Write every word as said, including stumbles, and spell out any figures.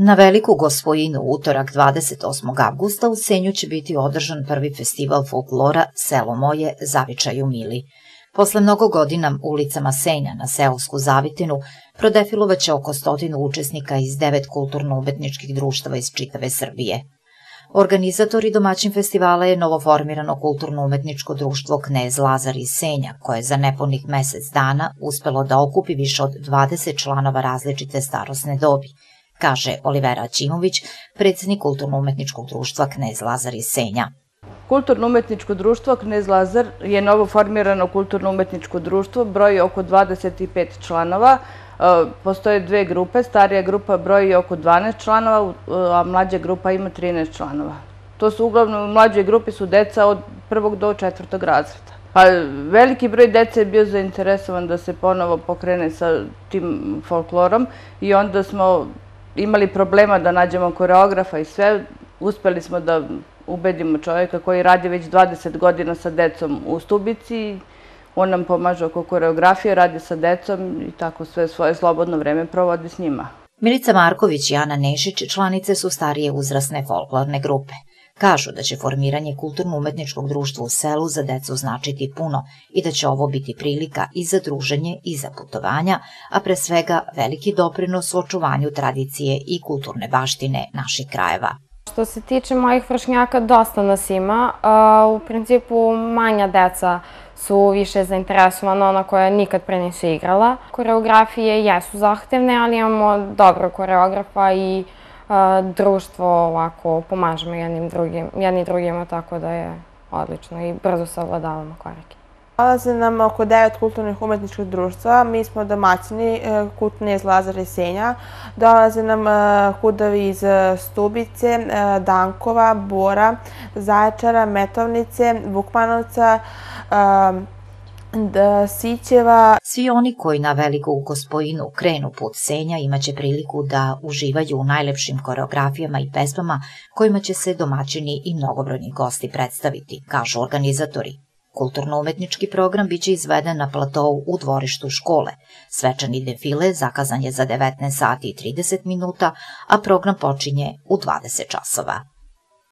Na Veliku Gospojinu utorak dvadeset osmog avgusta u Senju će biti održan prvi festival folklora Selo moje, zavičaj u Mili. Posle mnogo godina ulicama Senja na seosku Zavitinu prodefilovaće oko stotinu učesnika iz devet kulturno-umetničkih društava iz čitave Srbije. Organizator i domaćin festivala je novoformirano kulturno-umetničko društvo Knez Lazar iz Senja, koje je za nepunih mesec dana uspelo da okupi više od dvadeset članova različite starosne dobi, kaže Olivera Ćimović, predsednik kulturno-umetničkog društva Knez Lazar iz Senja. Kulturno-umetničko društvo Knez Lazar je novo formirano kulturno-umetničko društvo, broji oko dvadeset pet članova. Postoje dve grupe, starija grupa broji oko dvanaest članova, a mlađa grupa ima trinaest članova. To su uglavnom, u mlađoj grupi su deca od prvog do četvrtog razreda. Pa veliki broj dece je bio zainteresovan da se ponovo pokrene sa tim folklorom i onda smo imali problema da nađemo koreografa i sve. Uspeli smo da ubedimo čovjeka koji radi već dvadeset godina sa decom u Stubici. On nam pomaže oko koreografije, radi sa decom i tako sve svoje slobodno vreme provodi s njima. Milica Marković i Ana Nešić članice su starije uzrasne folklorne grupe. Kažu da će formiranje kulturno-umetničkog društva u selu za decu značiti puno i da će ovo biti prilika i za druženje i za putovanja, a pre svega veliki doprinos u očuvanju tradicije i kulturne baštine naših krajeva. Što se tiče mojih vršnjaka, dosta nas ima. U principu manja deca su više zainteresovana, ona koja nikad pre nisu igrala. Koreografije jesu zahtevne, ali imamo dobrog koreografa i društvo ovako pomažemo jedni drugima, tako da je odlično i brzo savladavamo korake. Dolaze nam oko devet kulturnih umetničkih društva, mi smo domaćini, Knez Lazar iz Senja. Dolaze nam kudovi iz Stubice, Dankova, Bora, Zaječara, Metovnice, Vukmanovca, Sićeva. Svi oni koji na Veliku Gospojinu krenu put Senja imaće priliku da uživaju u najlepšim koreografijama i pesmama kojima će se domaćini i mnogobrojni gosti predstaviti, kažu organizatori. Kulturno-umetnički program biće izveden na platou u dvorištu škole. Svečani defile zakazan je za devetnaest sati i trideset minuta, a program počinje u dvadeset časova.